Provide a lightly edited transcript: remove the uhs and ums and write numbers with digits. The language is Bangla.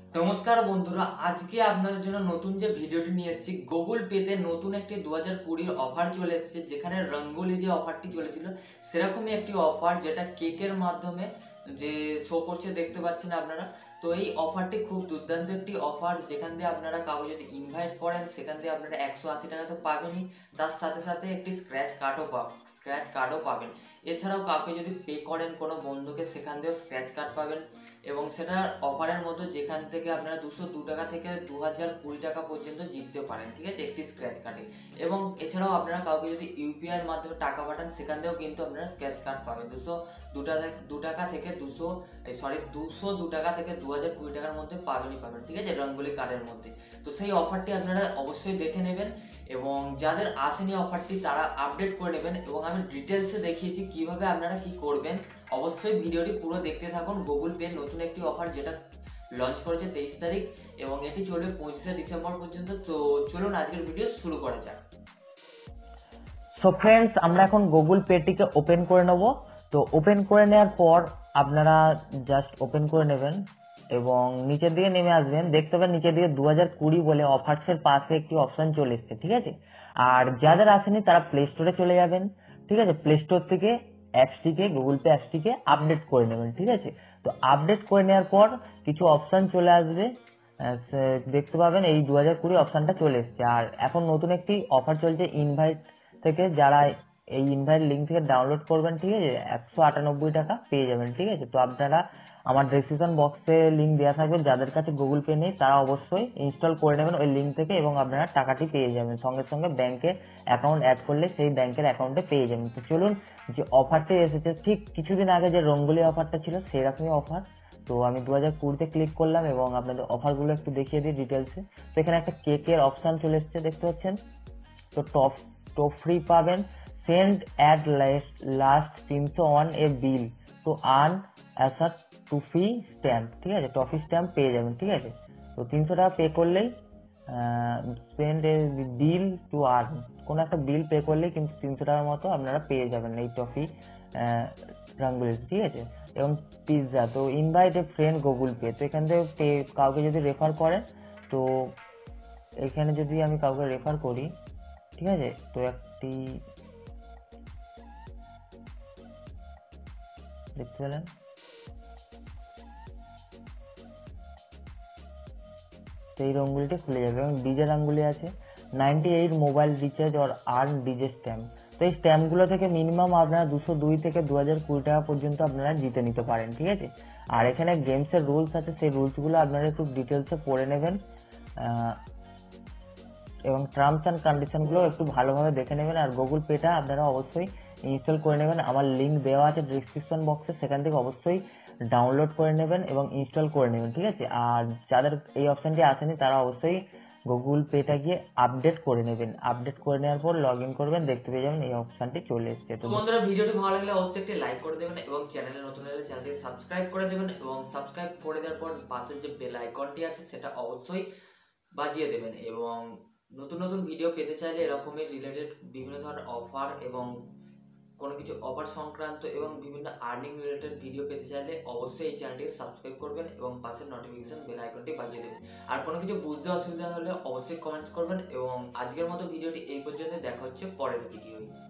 নমস্কার বন্ধুরা, আজকে আপনাদের জন্য নতুন যে ভিডিওটি নিয়ে এসেছি, গুগল পেতে নতুন একটি 2020 অফার চলে এসেছে, যেখানে রঙ্গোলি যে অফারটি চলেছিল সেরকমই একটি অফার, যেটা কেকের মাধ্যমে যে শো করছে দেখতে পাচ্ছেন আপনারা। তো এই অফারটি খুব দুর্দান্ত একটি অফার, যেখান দিয়ে আপনারা কাউকে যদি ইনভাইট করেন সেখান দিয়ে আপনারা 180 টাকা তো পাবেনই, তার সাথে সাথে একটি স্ক্র্যাচ কার্ডও পাবেন। এছাড়াও কাউকে যদি পে করেন কোনো বন্ধুকে, সেখান দিয়েও স্ক্র্যাচ কার্ড পাবেন। এবং সেটা অফারের মতো, যেখান থেকে আপনারা 202 টাকা থেকে 2020 টাকা পর্যন্ত জিততে পারেন, ঠিক আছে, একটি স্ক্র্যাচ কার্ডে। এবং এছাড়াও আপনারা কাউকে যদি ইউপিআইয়ের মাধ্যমে টাকা পাঠান, সেখান থেকেও কিন্তু আপনারা স্ক্র্যাচ কার্ড পাবেন। 202 টাকা থেকে 202 টাকা থেকে 2020 টাকার মধ্যে পাবেনই পাবেন, ঠিক আছে, রঙ্গোলি কার্ডের মধ্যে। তো সেই অফারটি আপনারা অবশ্যই দেখে নেবেন, এবং যাদের আসেনি অফারটি তারা আপডেট করে নেবেন। এবং আমি ডিটেলসে দেখিয়েছি কিভাবে আপনারা কি করবেন। অবশ্যই ভিডিওটি পুরো দেখতে থাকুন। গুগল পে নতুন একটি অফার যেটা লঞ্চ করেছে 23 তারিখ, এবং এটি চলবে 25শে ডিসেম্বর পর্যন্ত। তো চলুন আজকের ভিডিও শুরু করা যাক। সো ফ্রেন্ডস, আমরা এখন গুগল পেটিকে ওপেন করে নেব। তো ওপেন করে নেওয়ার পর আপনারা জাস্ট ওপেন করে নেবেন এবং নিচের দিকে নেমে আসবেন। দেখতে পাবেন নিচের দিকে 2020 বলে অফার্সের পাশে একটি অপশন চলে এসেছে, ঠিক আছে। আর যাদের আসেনি তারা প্লে স্টোরে চলে যাবেন, ঠিক আছে। প্লে স্টোর থেকে অ্যাপসটিকে, গুগল পে অ্যাপসটিকে আপডেট করে নেবেন, ঠিক আছে। তো আপডেট করে নেওয়ার পর কিছু অপশন চলে আসবে, দেখতে পাবেন এই 2020 অপশনটা চলে এসেছে। আর এখন নতুন একটি অফার চলছে ইনভাইট থেকে, যারা এই ইনভাইট লিঙ্ক থেকে ডাউনলোড করবেন, ঠিক আছে, 198 টাকা পেয়ে যাবেন, ঠিক আছে। তো আপনারা আমার ডেসক্রিপশন বক্সে লিঙ্ক দেওয়া থাকবে, যাদের কাছে গুগল পে নেই তারা অবশ্যই ইনস্টল করে নেবেন ওই লিঙ্ক থেকে, এবং আপনারা টাকাটি পেয়ে যাবেন সঙ্গে সঙ্গে। ব্যাংকে অ্যাকাউন্ট অ্যাড করলে সেই ব্যাংকের অ্যাকাউন্টে পেয়ে যাবেন। তো চলুন, যে অফারটি এসেছে ঠিক কিছুদিন আগে যে রঙ্গোলি অফারটা ছিল সেরকমই অফার। তো আমি 2020-তে ক্লিক করলাম এবং আপনাদের অফারগুলো একটু দেখিয়ে দিই ডিটেলসে। তো এখানে একটা কেকের অপশন চলে এসেছে, দেখতে পাচ্ছেন। তো টপ ফ্রি পাবেন, সেন্ড অ্যাট লাস্ট 301 এ বিল তো earn as a toffee stamp, ঠিক আছে, টফি স্ট্যাম্প পেয়ে যাবেন, ঠিক আছে। তো 300 টাকা পে করলেই spend a bill to earn, কোনো একটা বিল পে করলেই কিন্তু 300 টাকার মতো আপনারা পেয়ে যাবেন এই টফি রঙ্গোলি, ঠিক আছে। এবং পিৎজা, তো invite a friend Google Pay, তো এখান থেকে কাউকে যদি রেফার করেন, তো এখানে যদি আমি কাউকে রেফার করি, ঠিক আছে, তো একটি দেখতে পেলেন, তো এই রঙ্গুলিটি খুলে যাবে। এবং ডিজে রঙ্গুলি আছে 98 মোবাইল রিচার্জ আর আর্ন ডিজে স্ট্যাম্প। তো এই স্ট্যাম্পগুলো থেকে মিনিমাম আপনারা 202 থেকে 2020 টাকা পর্যন্ত আপনারা জিতে নিতে পারেন, ঠিক আছে। আর এখানে গেমসের রুলস আছে, সেই রুলসগুলো আপনারা একটু ডিটেলসে পড়ে নেবেন, এবং টার্মস অ্যান্ড কন্ডিশনগুলো একটু ভালোভাবে দেখে নেবেন। আর গুগল পেটা আপনারা অবশ্যই ইনস্টল করে নেবেন, আমার লিঙ্ক দেওয়া আছে ডিসক্রিপশন বক্সে, সেখান থেকে অবশ্যই ডাউনলোড করে নেবেন এবং ইনস্টল করে নেবেন, ঠিক আছে। আর যাদের এই অপশনটি আসেনি তারা অবশ্যই গুগল পেটা গিয়ে আপডেট করে নেবেন। আপডেট করে নেওয়ার পর লগ ইন করবেন, দেখতে পেয়ে যাবেন এই অপশনটি চলে এসেছে। তো বন্ধুরা, ভিডিওটি ভালো লাগলে অবশ্যই একটি লাইক করে দেবেন, এবং চ্যানেলে নতুন হলে চ্যানেলটিকে সাবস্ক্রাইব করে দেবেন, এবং সাবস্ক্রাইব করে দেওয়ার পর পাশের যে বেল আইকনটি আছে সেটা অবশ্যই বাজিয়ে দেবেন। এবং নতুন নতুন ভিডিও পেতে চাইলে এরকমই রিলেটেড বিভিন্ন ধরনের অফার এবং কোনো কিছু অফার সংক্রান্ত এবং বিভিন্ন আর্নিং রিলেটেড ভিডিও পেতে চাইলে অবশ্যই এই চ্যানেলটিকে সাবস্ক্রাইব করবেন এবং পাশের নোটিফিকেশন বেল আইকনটি বাজিয়ে দেবেন। আর কোনো কিছু বুঝতে অসুবিধা হলে অবশ্যই কমেন্টস করবেন। এবং আজকের মতো ভিডিওটি এই পর্যন্ত, দেখা হচ্ছে পরের ভিডিওয়।